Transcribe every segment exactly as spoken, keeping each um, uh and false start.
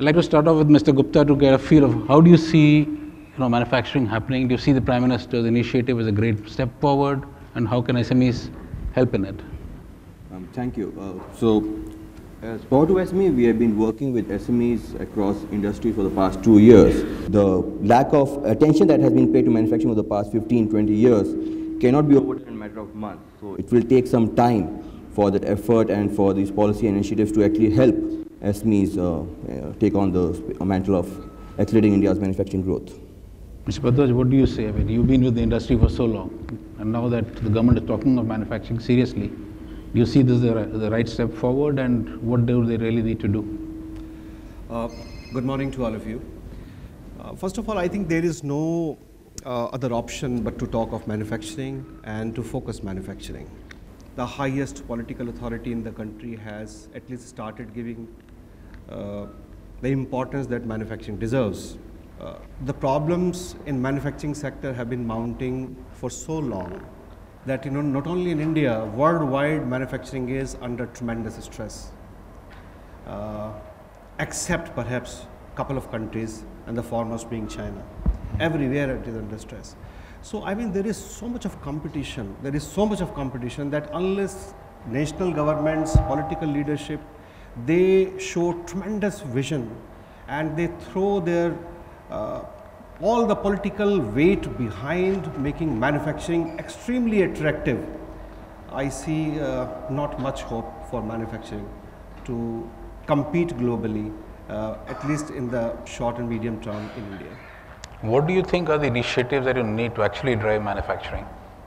I'd like to start off with Mister Gupta to get a feel of how do you see you know, manufacturing happening? Do you see the Prime Minister's initiative as a great step forward, and how can S M Es help in it? Um, thank you. Uh, so, as Power to S M E, we have been working with S M Es across industries for the past two years. The lack of attention that has been paid to manufacturing over the past fifteen, twenty years cannot be overdone in a matter of months. So, it will take some time for that effort and for these policy initiatives to actually help S M Es uh, uh, take on the mantle of accelerating India's manufacturing growth. Mister Bhardwaj, what do you say? I mean, you've been with the industry for so long, and now that the government is talking of manufacturing seriously, do you see this as the, the right step forward, and what do they really need to do? Uh, good morning to all of you. Uh, first of all, I think there is no uh, other option but to talk of manufacturing and to focus manufacturing. The highest political authority in the country has at least started giving uh, the importance that manufacturing deserves. Uh, the problems in manufacturing sector have been mounting for so long that, you know, not only in India, worldwide manufacturing is under tremendous stress, uh, except perhaps a couple of countries, and the foremost being China. Everywhere it is under stress. So, I mean, there is so much of competition, there is so much of competition that unless national governments, political leadership, they show tremendous vision and they throw their uh, all the political weight behind making manufacturing extremely attractive, I see uh, not much hope for manufacturing to compete globally, uh, at least in the short and medium term in India. What do you think are the initiatives that you need to actually drive manufacturing?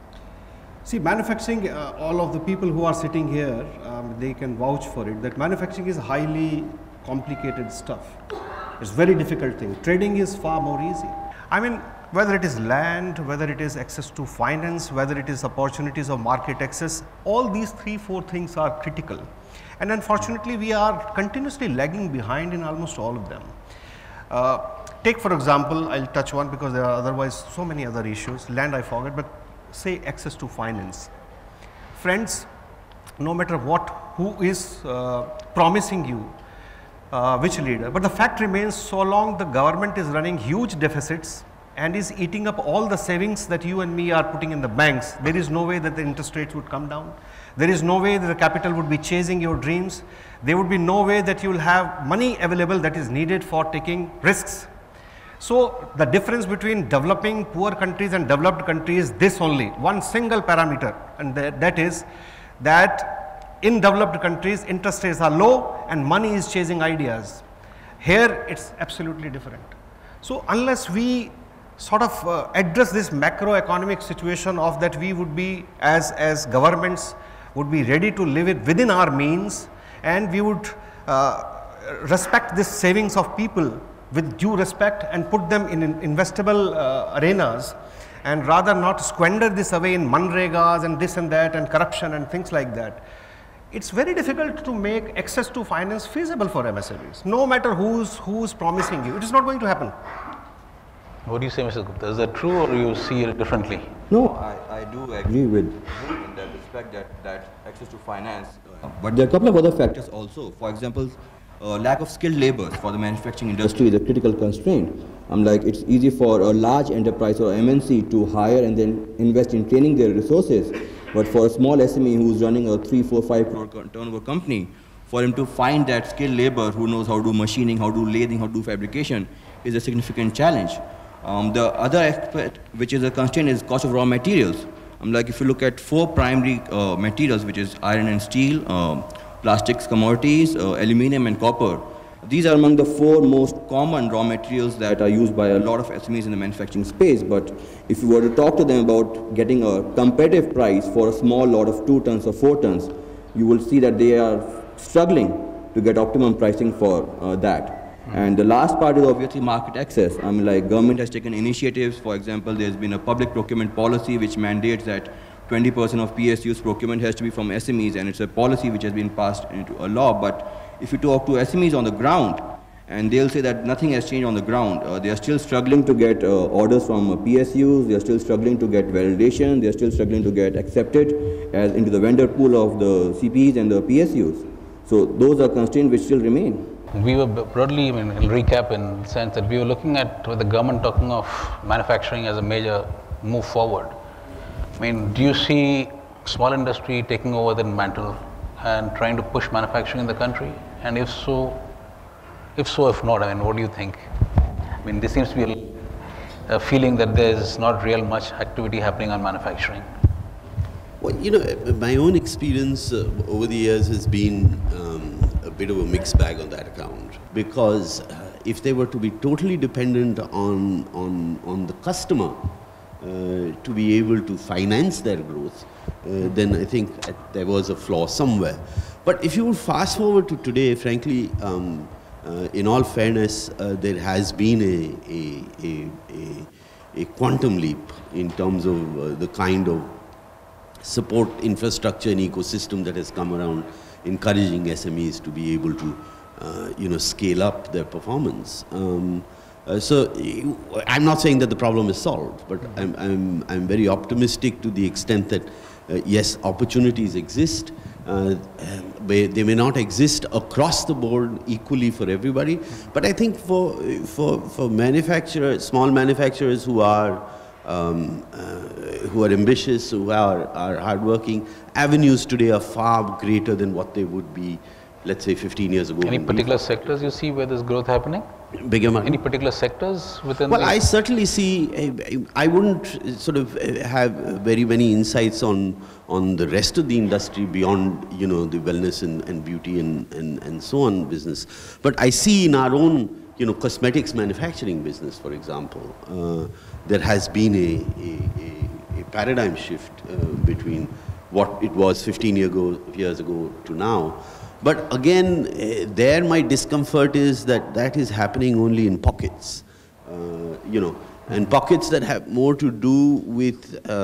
See, manufacturing, uh, all of the people who are sitting here, um, they can vouch for it, that manufacturing is highly complicated stuff. It's a very difficult thing. Trading is far more easy. I mean, whether it is land, whether it is access to finance, whether it is opportunities of market access, all these three, four things are critical. And unfortunately, we are continuously lagging behind in almost all of them. Uh, take for example, I'll touch one because there are otherwise so many other issues. Land I forget, but say access to finance. Friends, no matter what, who is uh, promising you, Uh, which leader, but the fact remains, so long the government is running huge deficits and is eating up all the savings that you and me are putting in the banks, there is no way that the interest rates would come down. There is no way that the capital would be chasing your dreams. There would be no way that you will have money available that is needed for taking risks. So the difference between developing poor countries and developed countries is this only, one single parameter, and that, that is that in developed countries, interest rates are low and money is chasing ideas. Here, it's absolutely different. So, unless we sort of uh, address this macroeconomic situation of that we would be, as, as governments, would be ready to live it within our means, and we would uh, respect this savings of people with due respect and put them in, in investable uh, arenas, and rather not squander this away in manregas and this and that and corruption and things like that. It's very difficult to make access to finance feasible for M S M Es, no matter who's, who's promising you. It is not going to happen. What do you say, Mister Gupta? Is that true, or you see it differently? No, I, I do agree with him in that respect, that, that access to finance. Uh, but there are a couple of other factors also. For example, uh, lack of skilled labor for the manufacturing industry is a critical constraint. I'm like, it's easy for a large enterprise or M N C to hire and then invest in training their resources. But for a small S M E who's running a three, four, five crore turnover company, for him to find that skilled labor who knows how to do machining, how to do lathing, how to do fabrication is a significant challenge. Um, the other aspect, which is a constraint, is cost of raw materials. Um, like if you look at four primary uh, materials, which is iron and steel, uh, plastics commodities, uh, aluminum and copper. These are among the four most common raw materials that are used by a lot of S M Es in the manufacturing space. But if you were to talk to them about getting a competitive price for a small lot of two tons or four tons, you will see that they are struggling to get optimum pricing for uh, that. Mm-hmm. And the last part is obviously market access. I mean, like government has taken initiatives. For example, there's been a public procurement policy which mandates that twenty percent of P S U's procurement has to be from S M Es, and it's a policy which has been passed into a law. But if you talk to S M Es on the ground, and they'll say that nothing has changed on the ground. Uh, they are still struggling to get uh, orders from uh, P S Us, they are still struggling to get validation, they are still struggling to get accepted as into the vendor pool of the C P Es and the P S Us. So those are constraints which still remain. we were broadly, I mean, in recap in the sense that we were looking at with the government talking of manufacturing as a major move forward. I mean, do you see small industry taking over the mantle and trying to push manufacturing in the country? And if so, if so, if not, I mean, what do you think? I mean, there seems to be a, a feeling that there's not real much activity happening on manufacturing. Well, you know, my own experience uh, over the years has been um, a bit of a mixed bag on that account. Because uh, if they were to be totally dependent on, on, on the customer uh, to be able to finance their growth, uh, then I think there was a flaw somewhere. But if you would fast forward to today, frankly, um, uh, in all fairness, uh, there has been a, a, a, a, a quantum leap in terms of uh, the kind of support infrastructure and ecosystem that has come around, encouraging S M Es to be able to, uh, you know, scale up their performance. Um, uh, so I'm not saying that the problem is solved, but I'm, I'm, I'm very optimistic to the extent that, uh, yes, opportunities exist. Uh, they, they may not exist across the board equally for everybody, but I think for, for, for manufacturers, small manufacturers who are Um, uh, who are ambitious, who are, are hardworking, avenues today are far greater than what they would be, let's say, fifteen years ago. Any particular sectors you see where there's growth happening? Bigger money. Any particular sectors within Well, the I certainly see, I, I wouldn't sort of have very many insights on, on the rest of the industry beyond, you know, the wellness and, and beauty and, and, and so on business. But I see in our own, you know, cosmetics manufacturing business, for example, uh, there has been a, a, a, a paradigm shift uh, between what it was fifteen year ago, years ago to now. But again, uh, there my discomfort is that that is happening only in pockets, uh, you know, and pockets that have more to do with uh,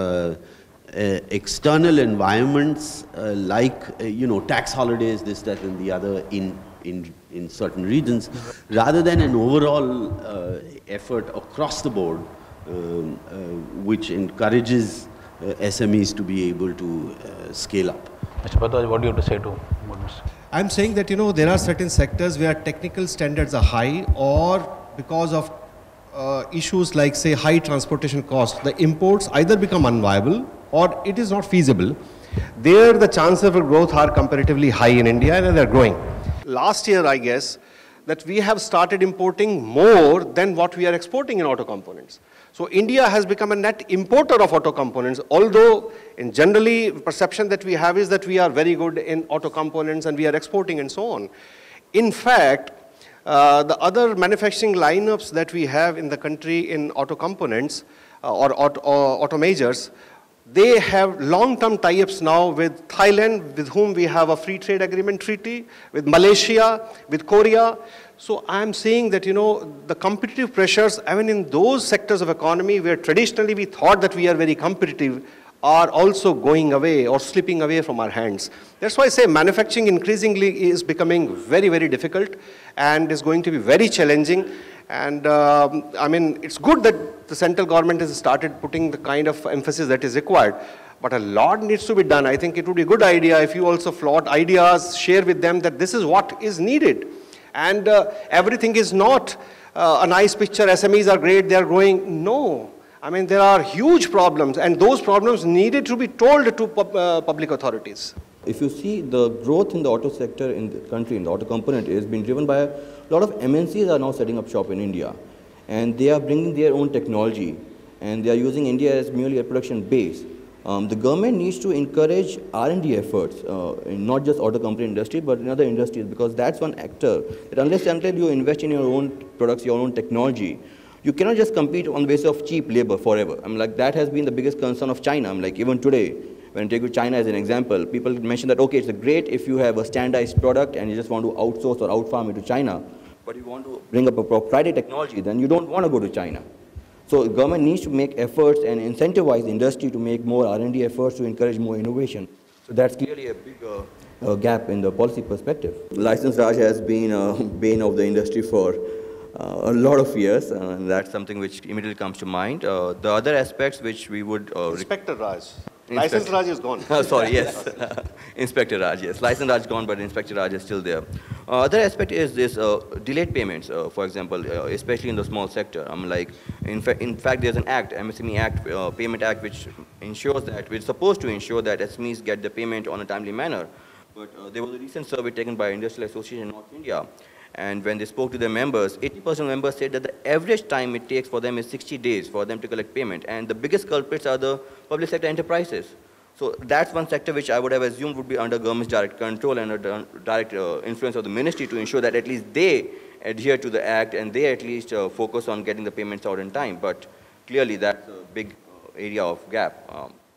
uh, external environments uh, like, uh, you know, tax holidays, this, that, and the other in in, in certain regions, rather than an overall uh, effort across the board, um, uh, which encourages uh, S M Es to be able to uh, scale up. Mister Bharadwaj, what do you have to say to what Mister I'm saying that, you know, there are certain sectors where technical standards are high, or because of uh, issues like, say, high transportation costs, the imports either become unviable or it is not feasible. There the chances of growth are comparatively high in India, and they are growing. Last year, I guess, that we have started importing more than what we are exporting in auto components. So India has become a net importer of auto components, although in generally perception that we have is that we are very good in auto components and we are exporting and so on. In fact, uh, the other manufacturing lineups that we have in the country in auto components uh, or auto, uh, auto majors, they have long-term tie-ups now with Thailand, with whom we have a free trade agreement treaty, with Malaysia, with Korea. So I'm saying that, you know, the competitive pressures, even in those sectors of economy where traditionally we thought that we are very competitive, are also going away or slipping away from our hands. That's why I say manufacturing increasingly is becoming very, very difficult and is going to be very challenging. And um, I mean, it's good that the central government has started putting the kind of emphasis that is required. But a lot needs to be done. I think it would be a good idea if you also float ideas, share with them that this is what is needed. And uh, everything is not uh, a nice picture, S M Es are great, they are growing. No. I mean, there are huge problems, and those problems needed to be told to pub uh, public authorities. If you see the growth in the auto sector in the country, in the auto component, is being driven by a lot of M N Cs are now setting up shop in India. And they are bringing their own technology, and they are using India as merely a production base. Um, the government needs to encourage R and D efforts, uh, in not just auto company industry, but in other industries, because that's one actor that unless until you invest in your own products, your own technology, you cannot just compete on the basis of cheap labor forever. I'm like, that has been the biggest concern of China. I'm like, even today, when I take China as an example, people mention that, okay, it's great if you have a standardized product and you just want to outsource or out-farm it to China, but you want to bring up a proprietary technology, then you don't want to go to China. So the government needs to make efforts and incentivize the industry to make more R and D efforts to encourage more innovation. So that's clearly a big uh, uh, gap in the policy perspective. License Raj has been a bane of the industry for uh, a lot of years, uh, and that's something which immediately comes to mind. Uh, the other aspects which we would... Uh, Inspector Raj. License Raj is gone. Oh, sorry, yes. Inspector Raj, yes. License Raj gone, but Inspector Raj is still there. Uh, other aspect is this uh, delayed payments, uh, for example, uh, especially in the small sector. I'm like, in, fa in fact, there's an act, M S M E Act, uh, Payment Act, which ensures that, which is supposed to ensure that S M Es get the payment on a timely manner. But uh, there was a recent survey taken by Industrial Association in North India, and when they spoke to their members, eighty percent of members said that the average time it takes for them is sixty days for them to collect payment, and the biggest culprits are the public sector enterprises. So that's one sector which I would have assumed would be under government's direct control and under direct uh, influence of the ministry to ensure that at least they adhere to the act and they at least uh, focus on getting the payments out in time. But clearly that's a big uh, area of gap. Um,